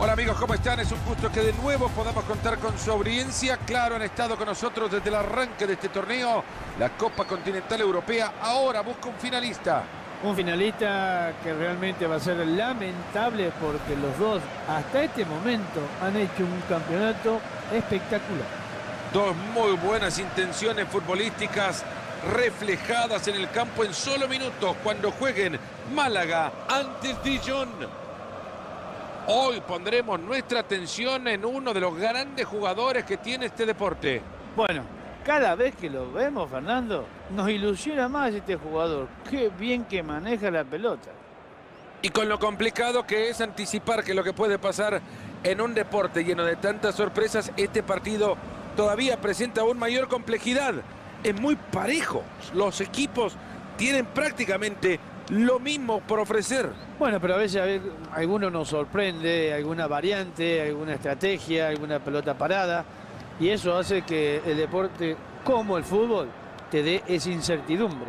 Hola amigos, ¿cómo están? Es un gusto que de nuevo podamos contar con su audiencia. Claro, han estado con nosotros desde el arranque de este torneo. La Copa Continental Europea ahora busca un finalista. Un finalista que realmente va a ser lamentable porque los dos hasta este momento han hecho un campeonato espectacular. Dos muy buenas intenciones futbolísticas reflejadas en el campo en solo minutos cuando jueguen Málaga ante el Dijon. Hoy pondremos nuestra atención en uno de los grandes jugadores que tiene este deporte. Bueno, cada vez que lo vemos, Fernando, nos ilusiona más este jugador. Qué bien que maneja la pelota. Y con lo complicado que es anticipar que lo que puede pasar en un deporte lleno de tantas sorpresas, este partido todavía presenta aún mayor complejidad. Es muy parejo. Los equipos tienen prácticamente lo mismo por ofrecer. Bueno, pero a veces alguno nos sorprende, alguna variante, alguna estrategia, alguna pelota parada. Y eso hace que el deporte, como el fútbol, te dé esa incertidumbre.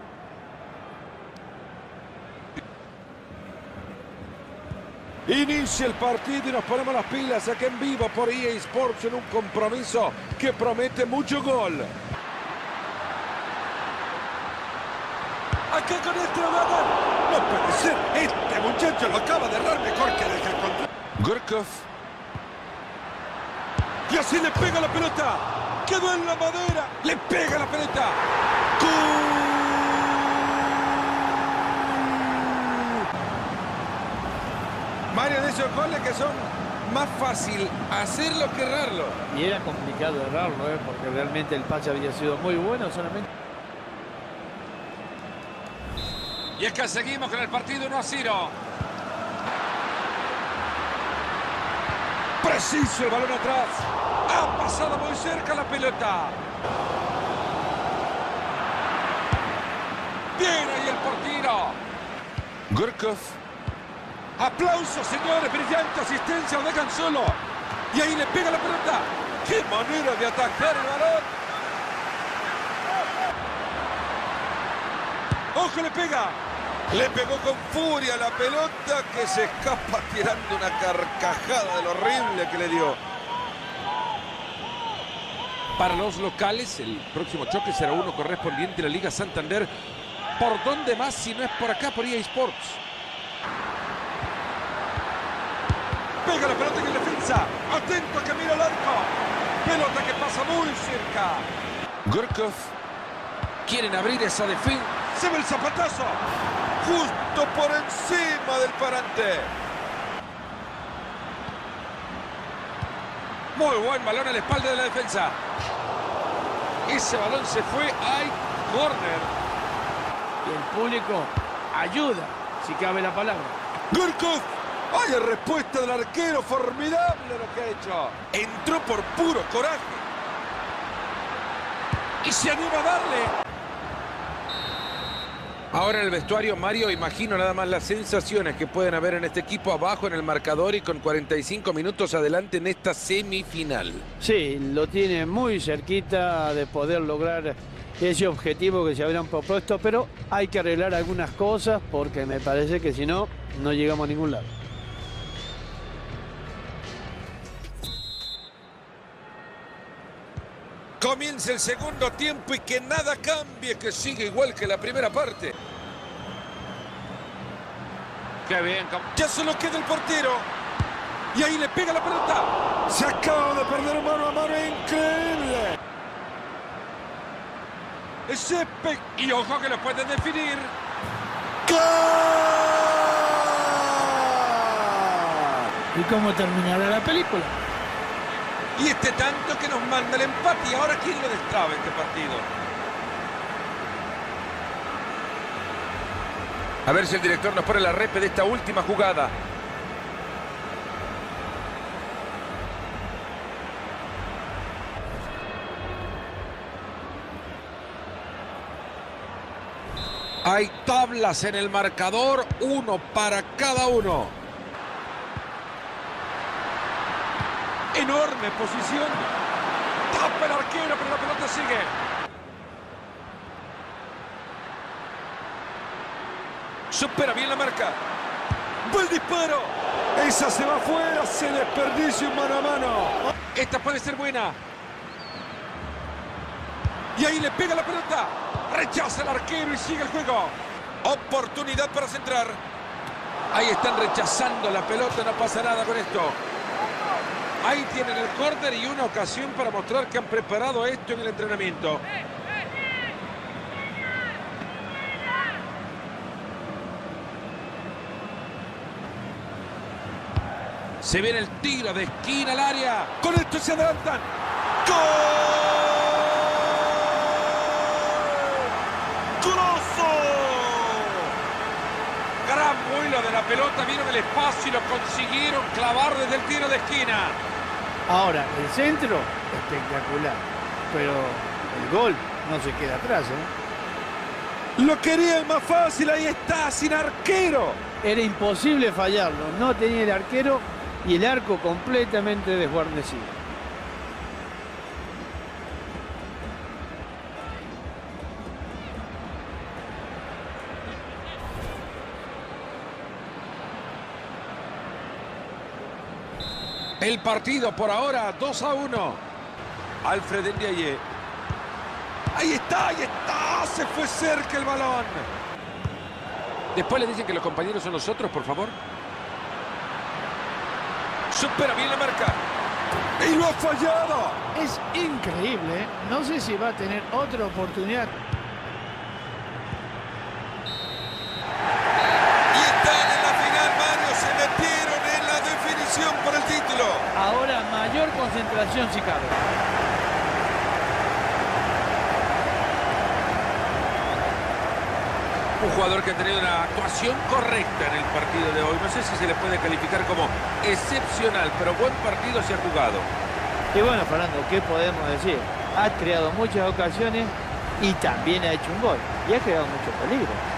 Inicia el partido y nos ponemos las pilas aquí en vivo por EA Sports en un compromiso que promete mucho gol. Aquí con este lo ganan. No puede ser. Este muchacho lo acaba de errar mejor que desde el control. Gurkov. Y así le pega la pelota. Quedó en la madera. Le pega la pelota. ¡Gol! Varios de esos goles que son más fácil hacerlo que errarlo. Y era complicado errarlo, porque realmente el pase había sido muy bueno, solamente. Y es que seguimos con el partido 1-0. Preciso el balón atrás. Ha pasado muy cerca la pelota. Bien ahí el portero. Gurkov. Aplausos, señores. Brillante asistencia. Lo dejan solo. Y ahí le pega la pelota. ¡Qué manera de atacar el balón! ¡Ojo, le pega! Le pegó con furia la pelota que se escapa tirando una carcajada de lo horrible que le dio. Para los locales, el próximo choque será uno correspondiente a la Liga Santander. ¿Por dónde más si no es por acá, por EA Sports? Pega la pelota en la defensa. Atento a que mira el arco. Pelota que pasa muy cerca. Gurkov. Quieren abrir esa defensa. Se ve el zapatazo. Justo por encima del parante. Muy buen balón a la espalda de la defensa. Ese balón se fue. Hay córner. Y el público ayuda, si cabe la palabra. Gurkov. Vaya respuesta del arquero. Formidable lo que ha hecho. Entró por puro coraje. Y se anima a darle. Ahora en el vestuario, Mario, imagino nada más las sensaciones que pueden haber en este equipo abajo en el marcador y con 45 minutos adelante en esta semifinal. Sí, lo tiene muy cerquita de poder lograr ese objetivo que se habrían propuesto, pero hay que arreglar algunas cosas porque me parece que si no, no llegamos a ningún lado. Comienza el segundo tiempo y que nada cambie, que sigue igual que la primera parte. Qué bien. Ya solo queda el portero. Y ahí le pega la pelota. Se acaba de perder mano a mano. Increíble. Ese y ojo que lo pueden definir. ¡Gol! ¿Y cómo terminará la película? Y este tanto que nos manda el empate. ¿Y ahora quién lo destraba este partido? A ver si el director nos pone la repe de esta última jugada. Hay tablas en el marcador, uno para cada uno. Enorme posición. Tapa el arquero, pero la pelota sigue. Supera bien la marca. ¡Buen disparo! Esa se va afuera, se desperdicia un mano a mano. Esta puede ser buena. Y ahí le pega la pelota. Rechaza el arquero y sigue el juego. Oportunidad para centrar. Ahí están rechazando la pelota, no pasa nada con esto. Ahí tienen el córner y una ocasión para mostrar que han preparado esto en el entrenamiento. Se viene el tiro de esquina al área. Con esto se adelantan. ¡Gol! ¡Golazo! Gran vuelo de la pelota. Vieron el espacio y lo consiguieron clavar desde el tiro de esquina. Ahora, el centro, espectacular. Pero el gol no se queda atrás, ¿eh? Lo quería el más fácil, ahí está, sin arquero. Era imposible fallarlo. No tenía el arquero y el arco completamente desguarnecido. El partido por ahora 2-1. Alfred Ndiaye. Ahí está, ahí está. Se fue cerca el balón. Después le dicen que los compañeros son los otros, por favor. Supera bien la marca. Y lo ha fallado. Es increíble, ¿eh? No sé si va a tener otra oportunidad. Y están en la final, Mario. Se metieron en la definición por el título. Ahora mayor concentración si cabe. Un jugador que ha tenido una actuación correcta en el partido de hoy. No sé si se le puede calificar como excepcional, pero buen partido se ha jugado. Y bueno, Fernando, ¿qué podemos decir? Ha creado muchas ocasiones y también ha hecho un gol. Y ha creado mucho peligro.